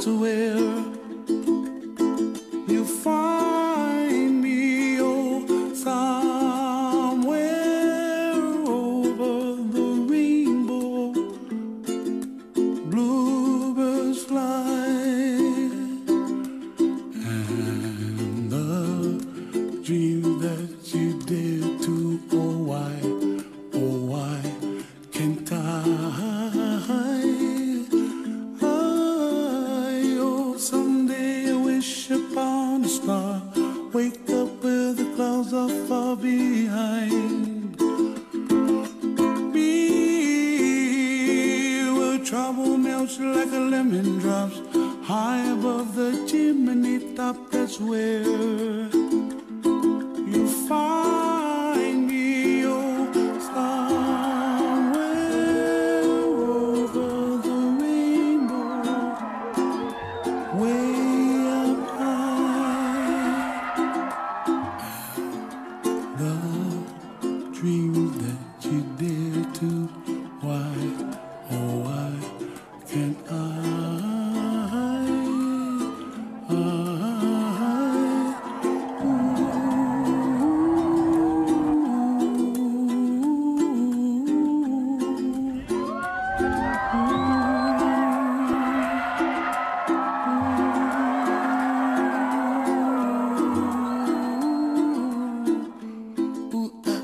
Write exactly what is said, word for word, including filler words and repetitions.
where you find me, oh, somewhere over the rainbow, bluebirds fly, and the dream that you dare to, oh why, oh why can't I? Upon a star, wake up where the clouds are far behind me, where trouble melts like a lemon drops high above the chimney top. That's where you find me, oh, somewhere over the rainbow, way dreams that you dare to, why, oh why can't I, I, ooh, ooh, ooh, ooh.